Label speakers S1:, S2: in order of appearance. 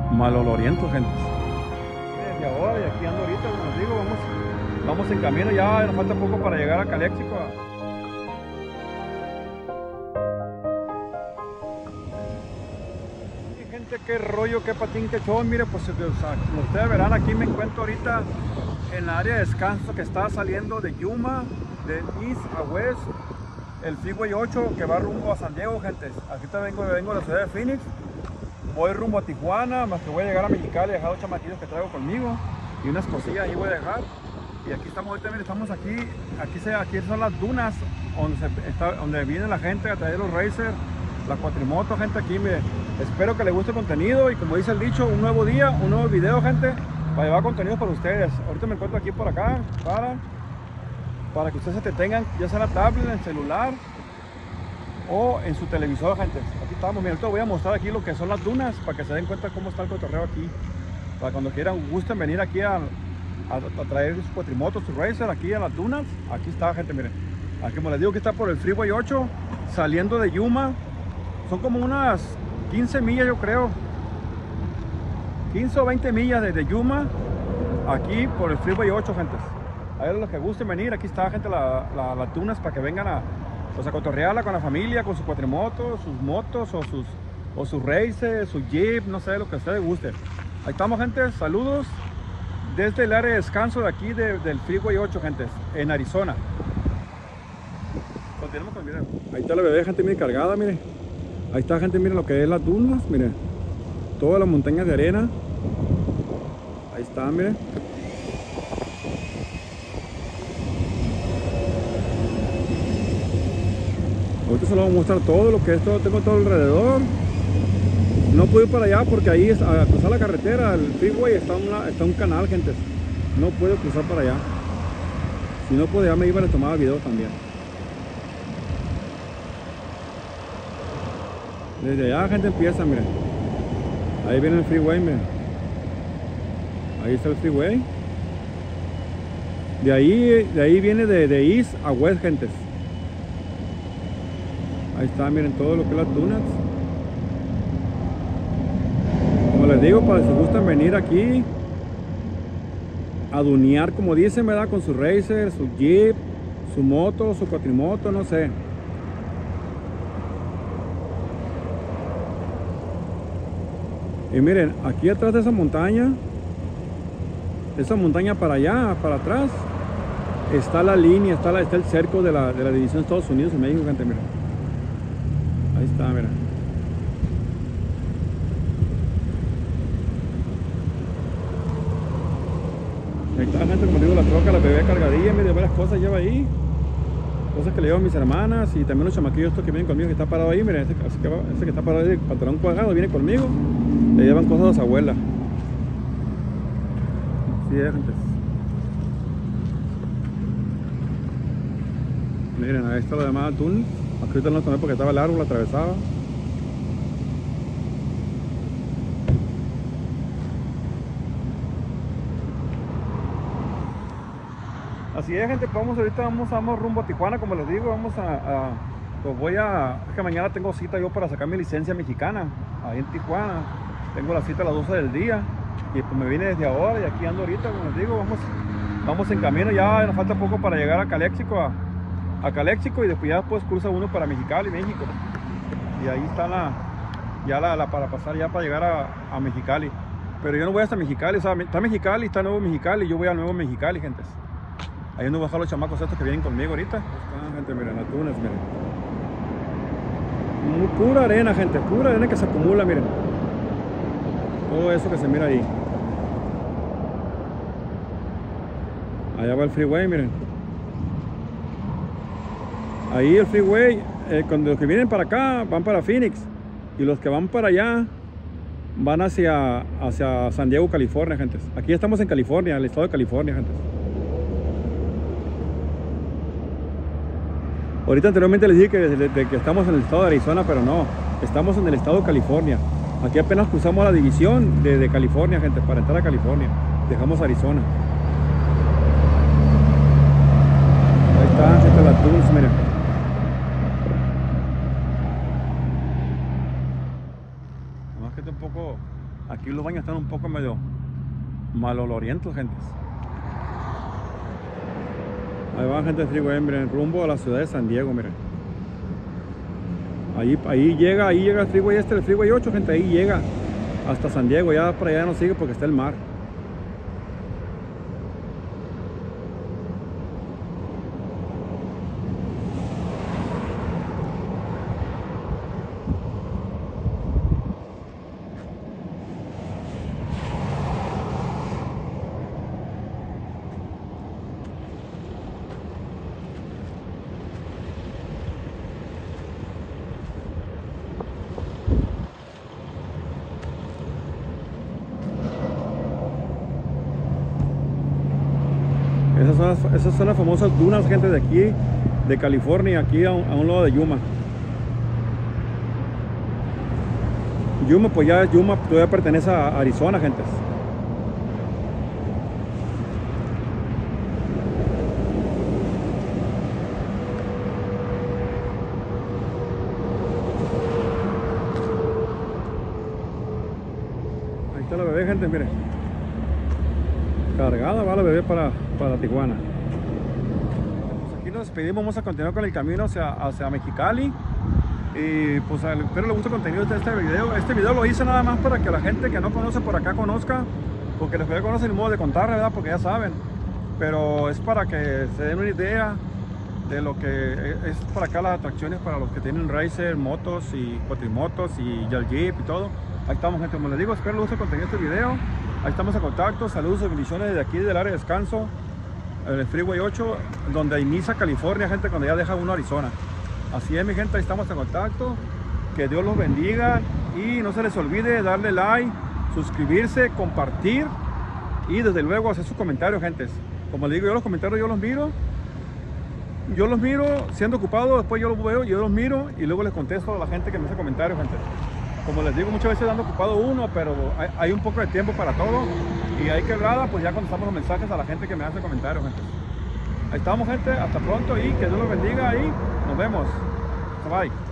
S1: malolorientos, gente. Y ahora, y aquí ando ahorita, como les digo, vamos en camino, ya nos falta poco para llegar a Calexico. Gente, qué rollo, qué patín, qué show. Mire, pues como ustedes verán, aquí me encuentro ahorita en la área de descanso que está saliendo de Yuma, de East a West, el Freeway 8 que va rumbo a San Diego, gente. Aquí vengo de la ciudad de Phoenix, voy rumbo a Tijuana, más que voy a llegar a Mexicali, he dejado 8 chamaquillos que traigo conmigo y unas cosillas ahí voy a dejar. Y aquí estamos ahorita, miren, estamos aquí son las dunas donde viene la gente a traer los racers, la cuatrimoto, gente. Aquí, miren, espero que les guste el contenido y, como dice el dicho, un nuevo día, un nuevo video, gente, para llevar contenido para ustedes. Ahorita me encuentro aquí por acá para que ustedes se entretengan, ya sea en la tablet, en el celular o en su televisor, gente. Aquí estamos, miren, ahorita voy a mostrar aquí lo que son las dunas para que se den cuenta cómo está el cotorreo aquí, para cuando quieran, gusten venir aquí a traer sus cuatrimotos, sus racers aquí a las dunas. Aquí está, gente, miren, aquí, como les digo, que está por el Freeway 8 saliendo de Yuma. Son como unas 15 millas, yo creo, 15 o 20 millas desde Yuma aquí por el Freeway 8, gente. A ver, los que gusten venir, aquí está, gente, las dunas, para que vengan a cotorrearla con la familia, con sus cuatrimotos, sus motos o sus racers, su jeep, no sé, lo que a ustedes guste. Ahí estamos, gente, saludos desde el área de descanso de aquí del Freeway 8, gente, en Arizona. Continuamos con el video. Ahí está la bebé, gente, miren, cargada, miren. Ahí está, gente, miren lo que es las dunas, miren, todas las montañas de arena. Ahí está, miren. Ahorita se lo voy a mostrar todo lo que es todo, tengo todo alrededor. No puedo ir para allá porque ahí a cruzar la carretera, el freeway, está un canal, gente. No puedo cruzar para allá. Si no podía, me iba a tomar videos también. Desde allá, gente, empieza, miren. Ahí viene el freeway, miren. Ahí está el freeway. De ahí viene de East a West, gente. Ahí está, miren, todo lo que es las dunas. Como les digo, para si gustan venir aquí a dunear, como dicen, ¿verdad? Con su racer, su jeep, su moto, su cuatrimoto, no sé. Y miren, aquí atrás de esa montaña para allá, para atrás, está la línea, está el cerco de la división de Estados Unidos y México, gente, miren. Ahí está, miren. Ahí está, gente, como digo, la troca, la bebé cargadilla, miren, varias cosas lleva ahí. Cosas que le llevan mis hermanas y también los chamaquillos estos que vienen conmigo, que está parado ahí, miren, ese que está parado ahí, de pantalón cuadrado, viene conmigo. Le llevan cosas a su abuela. Así es, gente. Miren, ahí está lo demás túnel. Aquí ahorita no tomé porque estaba el árbol atravesado. Así es, gente, pues vamos rumbo a Tijuana, como les digo, pues es que mañana tengo cita yo para sacar mi licencia mexicana, ahí en Tijuana. Tengo la cita a las 12 del día y pues me vine desde ahora y aquí ando ahorita, como les digo, vamos en camino, ya nos falta poco para llegar a Calexico, a Calexico, y después cruza uno para Mexicali, México. Y ahí está para pasar ya para llegar a Mexicali. Pero yo no voy hasta Mexicali, o sea, está Mexicali, está Nuevo Mexicali, y yo voy a Nuevo Mexicali, gente. Ahí ando bajando los chamacos estos que vienen conmigo ahorita. Están, gente, miren, las dunas, miren. Pura arena, gente, pura arena que se acumula, miren. Todo eso que se mira ahí. Allá va el freeway, miren. Ahí el freeway, cuando los que vienen para acá van para Phoenix, y los que van para allá van hacia San Diego, California, gente. Aquí estamos en California, el estado de California, gente. Ahorita anteriormente les dije que estamos en el estado de Arizona, pero no, estamos en el estado de California. Aquí apenas cruzamos la división de California, gente, para entrar a California. Dejamos Arizona. Ahí están, gente, las dunas, miren. Nada más que está un poco Aquí los baños están un poco medio malolorientos, gentes. Ahí va gente de Freeway, miren, rumbo a la ciudad de San Diego, miren. Ahí llega el Freeway el Freeway 8, gente, ahí llega hasta San Diego. Ya para allá no sigue porque está el mar. Esas son las famosas dunas, gente, de aquí, de California, aquí a un lado de Yuma. Yuma, pues ya Yuma todavía pertenece a Arizona, gente. Ahí está la bebé, gente, miren. Cargada va la bebé para Tijuana. Pues aquí nos despedimos, vamos a continuar con el camino hacia Mexicali. Y pues espero les guste el contenido de este video. Este video lo hice nada más para que la gente que no conoce por acá conozca, porque los que ya conocen el modo de contar, ¿verdad? Porque ya saben. Pero es para que se den una idea de lo que es para acá las atracciones para los que tienen racer, motos y cuatrimotos y el Jeep y todo. Ahí estamos, gente, como les digo, espero les guste el contenido de este video. Ahí estamos en contacto, saludos y bendiciones desde aquí del área de descanso, en el Freeway 8, donde inicia California, gente, cuando ya deja uno Arizona. Así es, mi gente, ahí estamos en contacto. Que Dios los bendiga y no se les olvide darle like, suscribirse, compartir y desde luego hacer sus comentarios, gente. Como les digo, yo los comentarios yo los miro siendo ocupado, después yo los veo, yo los miro y luego les contesto a la gente que me hace comentarios, gente. Como les digo, muchas veces ando ocupado uno, pero hay un poco de tiempo para todo. Y ahí quebrada, pues ya contestamos los mensajes a la gente que me hace comentarios, gente. Ahí estamos, gente. Hasta pronto y que Dios los bendiga y nos vemos. Bye.